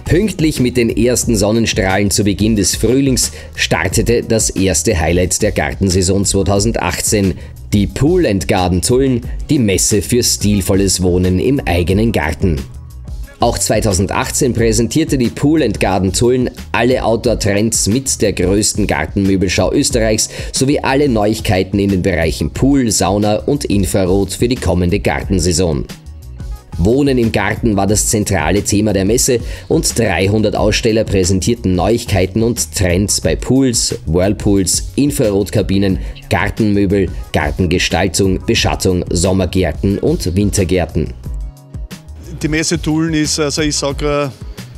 Pünktlich mit den ersten Sonnenstrahlen zu Beginn des Frühlings startete das erste Highlight der Gartensaison 2018, die Pool & Garden Tulln, die Messe für stilvolles Wohnen im eigenen Garten. Auch 2018 präsentierte die Pool & Garden Tulln alle Outdoor-Trends mit der größten Gartenmöbelschau Österreichs sowie alle Neuigkeiten in den Bereichen Pool, Sauna und Infrarot für die kommende Gartensaison. Wohnen im Garten war das zentrale Thema der Messe und 300 Aussteller präsentierten Neuigkeiten und Trends bei Pools, Whirlpools, Infrarotkabinen, Gartenmöbel, Gartengestaltung, Beschattung, Sommergärten und Wintergärten. Die Messe Tulln ist, also ich sage,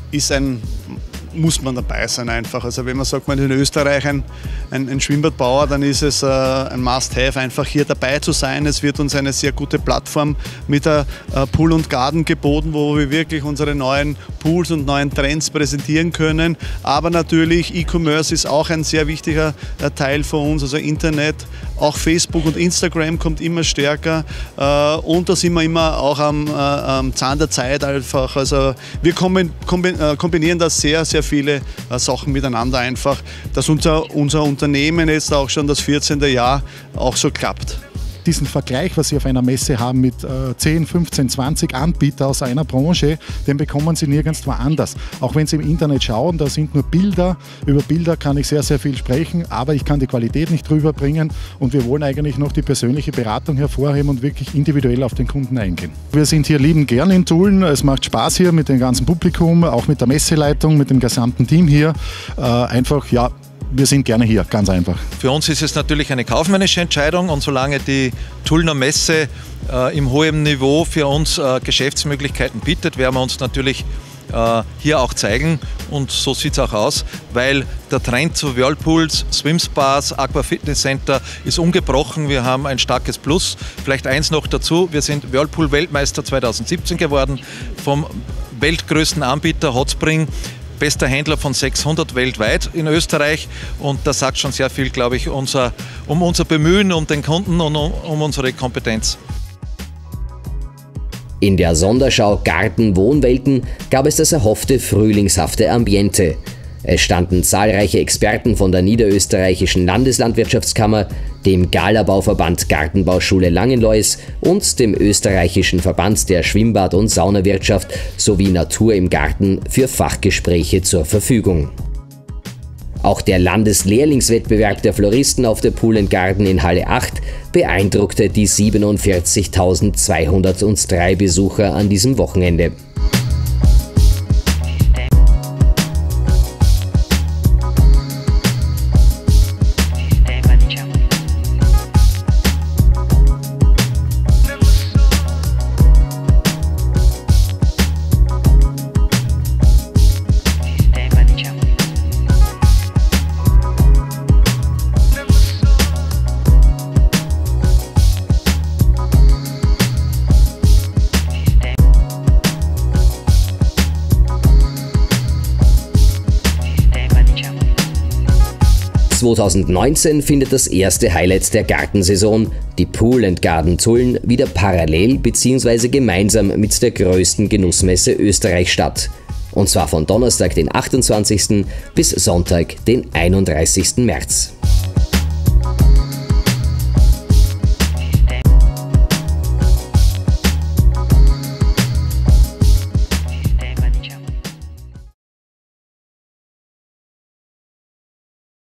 muss man dabei sein einfach. Also wenn man sagt, man ist in Österreich ein Schwimmbadbauer, dann ist es ein Must-have, einfach hier dabei zu sein. Es wird uns eine sehr gute Plattform mit der Pool & Garden geboten, wo wir wirklich unsere neuen Pools und neuen Trends präsentieren können. Aber natürlich, E-Commerce ist auch ein sehr wichtiger Teil von uns, also Internet. Auch Facebook und Instagram kommt immer stärker und da sind wir immer auch am Zahn der Zeit einfach. Also wir kombinieren da sehr, sehr viele Sachen miteinander einfach, dass unser Unternehmen jetzt auch schon das 14. Jahr auch so klappt. Diesen Vergleich, was Sie auf einer Messe haben mit 10, 15, 20 Anbietern aus einer Branche, den bekommen Sie nirgendwo anders. Auch wenn Sie im Internet schauen, da sind nur Bilder. Über Bilder kann ich sehr, sehr viel sprechen, aber ich kann die Qualität nicht rüberbringen und wir wollen eigentlich noch die persönliche Beratung hervorheben und wirklich individuell auf den Kunden eingehen. Wir sind hier liebend gern in Tulln. Es macht Spaß hier mit dem ganzen Publikum, auch mit der Messeleitung, mit dem gesamten Team hier. Wir sind gerne hier, ganz einfach. Für uns ist es natürlich eine kaufmännische Entscheidung und solange die Tullner Messe im hohen Niveau für uns Geschäftsmöglichkeiten bietet, werden wir uns natürlich hier auch zeigen und so sieht es auch aus, weil der Trend zu Whirlpools, Swimspas, Aqua Fitness Center ist ungebrochen. Wir haben ein starkes Plus. Vielleicht eins noch dazu, wir sind Whirlpool-Weltmeister 2017 geworden vom weltgrößten Anbieter Hotspring. Bester Händler von 600 weltweit in Österreich und das sagt schon sehr viel, glaube ich, um unser Bemühen, um den Kunden und um unsere Kompetenz. In der Sonderschau Garten Wohnwelten gab es das erhoffte frühlingshafte Ambiente. Es standen zahlreiche Experten von der Niederösterreichischen Landeslandwirtschaftskammer, dem Galabauverband Gartenbauschule Langenlois und dem österreichischen Verband der Schwimmbad- und Saunawirtschaft sowie Natur im Garten für Fachgespräche zur Verfügung. Auch der Landeslehrlingswettbewerb der Floristen auf der Pool & Garden in Halle 8 beeindruckte die 47.203 Besucher an diesem Wochenende. (2019) findet das erste Highlight der Gartensaison, die Pool & Garden Tulln, wieder parallel bzw. gemeinsam mit der größten Genussmesse Österreichs statt. Und zwar von Donnerstag, den 28. bis Sonntag, den 31. März.